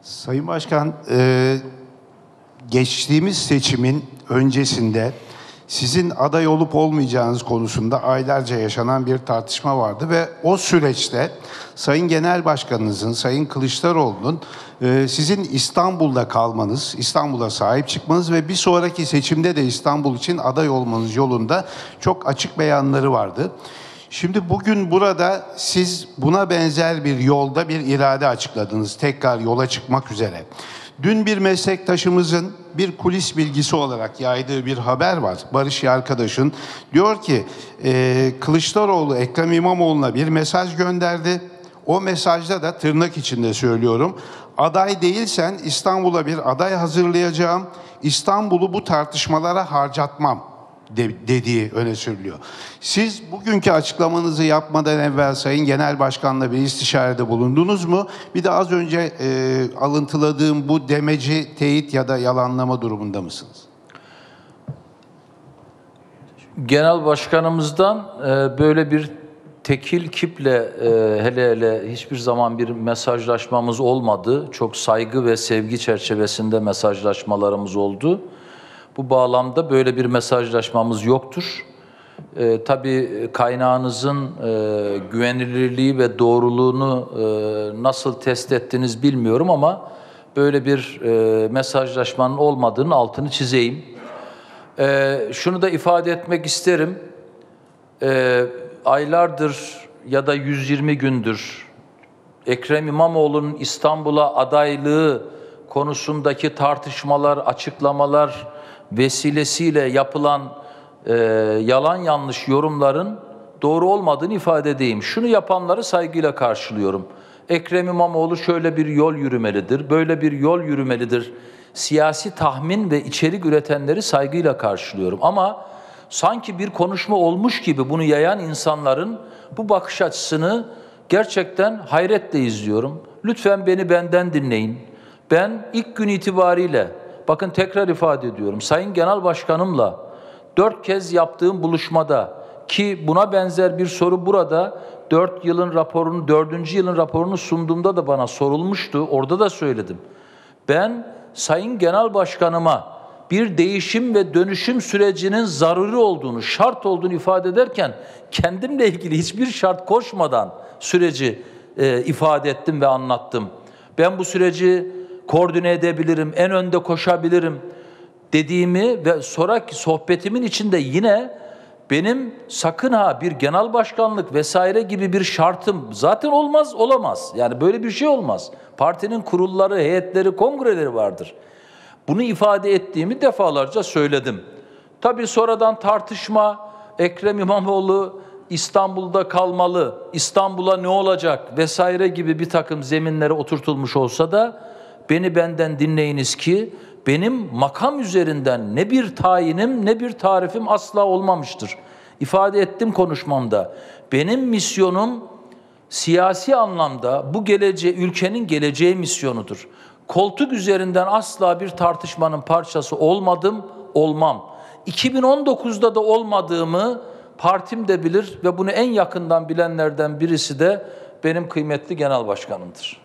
Sayın Başkan, geçtiğimiz seçimin öncesinde sizin aday olup olmayacağınız konusunda aylarca yaşanan bir tartışma vardı ve o süreçte Sayın Genel Başkanınızın, Sayın Kılıçdaroğlu'nun sizin İstanbul'da kalmanız, İstanbul'a sahip çıkmanız ve bir sonraki seçimde de İstanbul için aday olmanız yolunda çok açık beyanları vardı. Şimdi bugün burada siz buna benzer bir yolda bir irade açıkladınız, tekrar yola çıkmak üzere. Dün bir meslektaşımızın bir kulis bilgisi olarak yaydığı bir haber var. Barış arkadaşın diyor ki Kılıçdaroğlu Ekrem İmamoğlu'na bir mesaj gönderdi. O mesajda da tırnak içinde söylüyorum, aday değilsen İstanbul'a bir aday hazırlayacağım, İstanbul'u bu tartışmalara harcatmam dediği öne sürülüyor. Siz bugünkü açıklamanızı yapmadan evvel Sayın Genel Başkan'la bir istişarede bulundunuz mu? Bir de az önce alıntıladığım bu demeci teyit ya da yalanlama durumunda mısınız? Genel Başkanımızdan böyle bir tekil kiple hele hiçbir zaman bir mesajlaşmamız olmadı. Çok saygı ve sevgi çerçevesinde mesajlaşmalarımız oldu. Bu bağlamda böyle bir mesajlaşmamız yoktur. Tabii kaynağınızın güvenilirliği ve doğruluğunu nasıl test ettiniz bilmiyorum ama böyle bir mesajlaşmanın olmadığının altını çizeyim. Şunu da ifade etmek isterim. Aylardır ya da 120 gündür Ekrem İmamoğlu'nun İstanbul'a adaylığı konusundaki tartışmalar, açıklamalar vesilesiyle yapılan yalan yanlış yorumların doğru olmadığını ifade edeyim. Şunu yapanları saygıyla karşılıyorum. Ekrem İmamoğlu şöyle bir yol yürümelidir, böyle bir yol yürümelidir. Siyasi tahmin ve içerik üretenleri saygıyla karşılıyorum. Ama sanki bir konuşma olmuş gibi bunu yayan insanların bu bakış açısını gerçekten hayretle izliyorum. Lütfen beni benden dinleyin. Ben ilk gün itibariyle, bakın tekrar ifade ediyorum, Sayın Genel Başkanımla 4 kez yaptığım buluşmada, ki buna benzer bir soru burada 4 yılın raporunu sunduğumda da bana sorulmuştu, orada da söyledim. Ben Sayın Genel Başkanıma bir değişim ve dönüşüm sürecinin zaruri olduğunu, şart olduğunu ifade ederken kendimle ilgili hiçbir şart koşmadan süreci ifade ettim ve anlattım. Ben bu süreci koordine edebilirim, en önde koşabilirim dediğimi ve sonraki sohbetimin içinde yine benim sakın ha bir genel başkanlık vesaire gibi bir şartım zaten olmaz, olamaz. Yani böyle bir şey olmaz. Partinin kurulları, heyetleri, kongreleri vardır. Bunu ifade ettiğimi defalarca söyledim. Tabii sonradan tartışma, Ekrem İmamoğlu İstanbul'da kalmalı, İstanbul'a ne olacak vesaire gibi bir takım zeminlere oturtulmuş olsa da beni benden dinleyiniz ki benim makam üzerinden ne bir tayinim ne bir tarifim asla olmamıştır. İfade ettim konuşmamda. Benim misyonum siyasi anlamda bu ülkenin geleceği misyonudur. Koltuk üzerinden asla bir tartışmanın parçası olmadım, olmam. 2019'da da olmadığımı partim de bilir ve bunu en yakından bilenlerden birisi de benim kıymetli genel başkanımdır.